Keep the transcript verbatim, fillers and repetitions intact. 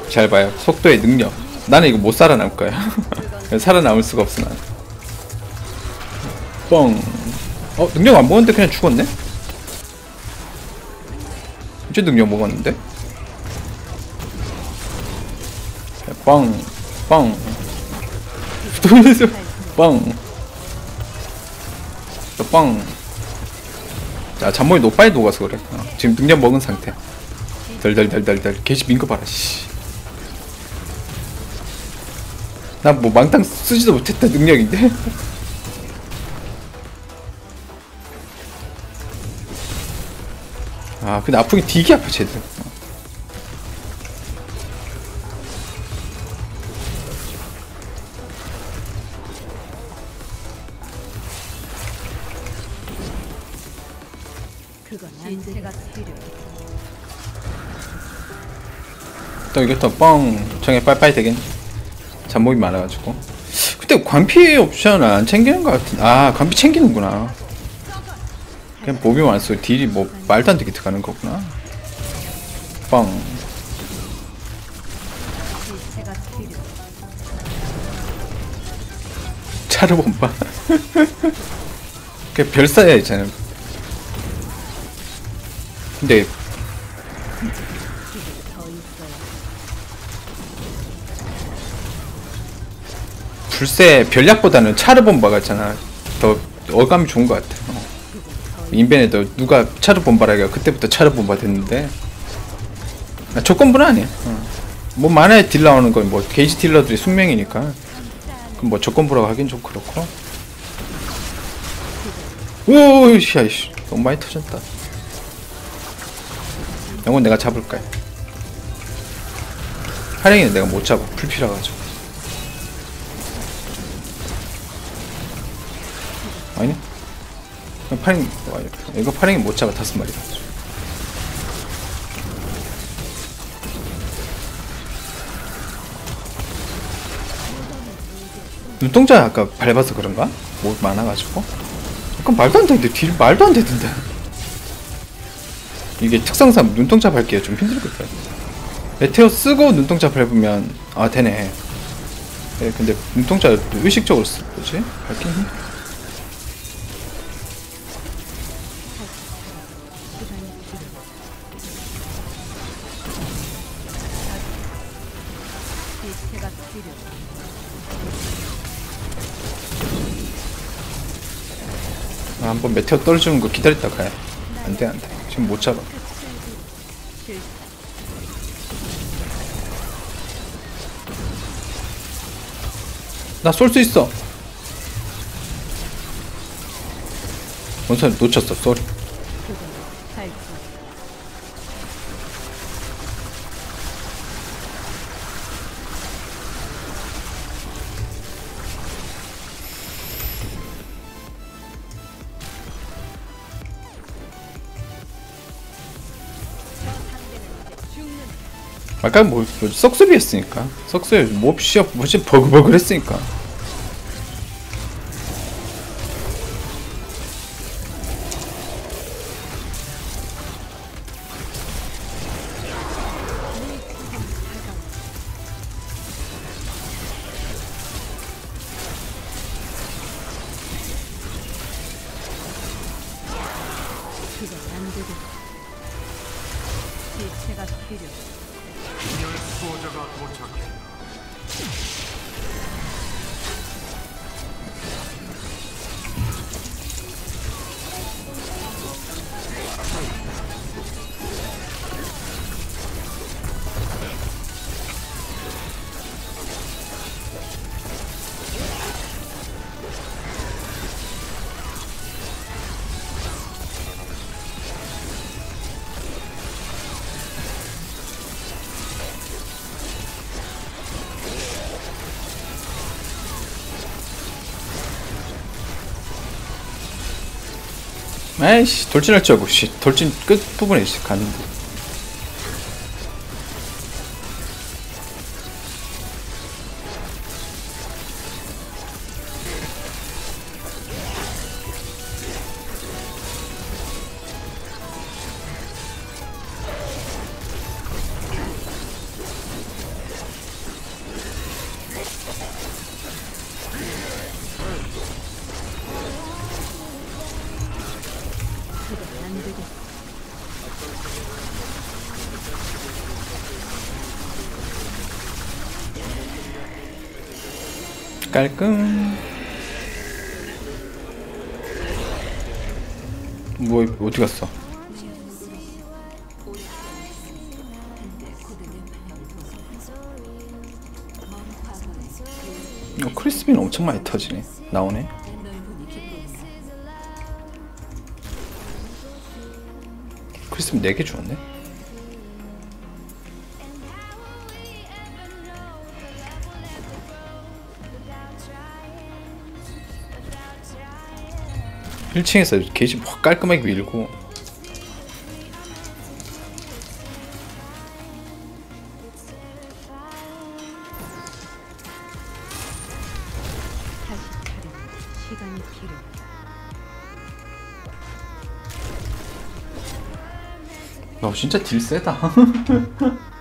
잘 봐요. 속도의 능력. 나는 이거 못 살아남을 거야. 살아남을 수가 없어 나는. 뻥. 어 능력 안 먹었는데 그냥 죽었네? 이제 능력 먹었는데? 뻥. 뻥. 돌려서 뻥. 뻥. 자 잔머리 너무 빨리 녹아서 그래. 어, 지금 능력 먹은 상태. 덜덜덜덜덜. 개시 민거 봐라 씨. 난 뭐 망탕 쓰지도 못했다 능력인데. 아 근데 아프긴 되게 아파 쟤들. 또 이게 또 뻥 정해 빨빨 되긴 잡목이 많아가지고. 근데 관피 옵션 안 챙기는 것 같은. 아 관피 챙기는구나. 그냥 몸이 많았어. 딜이 뭐 말도 안 되게 들어가는 거구나. 뻥. 차르본바. 그냥 별사야 있잖아. 근데 불새 별약보다는 차르본바가 있잖아. 더 어감이 좋은 것 같아. 어. 인벤에도 누가 차르본바라기가 그때부터 차르본바 됐는데. 아, 조건부는 아니야. 어. 뭐 만화에 딜 나오는 건 뭐 게이지 딜러들이 숙명이니까. 그럼 뭐 조건부라고 하긴 좀 그렇고. 오우씨 아이씨 너무 많이 터졌다. 이건 내가 잡을까? 하랭이는 내가 못 잡아. 풀피라 가지고. 아니네? 파랭, 이거 파랭이 못 잡아. 다섯 마리다. 눈동자 아까 밟아서 그런가? 뭐 많아가지고? 약간 말도 안 되는데 딜 말도 안 되던데. 이게 특성상 눈동자 밟기가 좀 힘들거든. 메테오 쓰고 눈동자 밟으면 아 되네. 네, 근데 눈동자 의식적으로 쓰 뭐지? 밟긴 힘들어. 아, 한번 메테오 떨어지는 거 기다렸다 가야. 안돼 안돼. 지금 못 잡아. 나 쏠 수 있어. 원선 놓쳤어. 쏘리. 아까 뭐, 뭐 썩수비했으니까. 썩수비 몹시 뭐지 버그버그 했으니까. 에이씨 돌진할 줄 알고 씨 돌진 끝 부분에 씨 갔는데. 깔끔. 뭐 어디 갔어? 어, 크리스빈 엄청 많이 터지네. 나오네. 크리스빈 네 개 주었네. 일 층에서 게이지 확 깔끔하게 밀고. 다시 차려면 시간이 필요해. 야 진짜 딜 세다.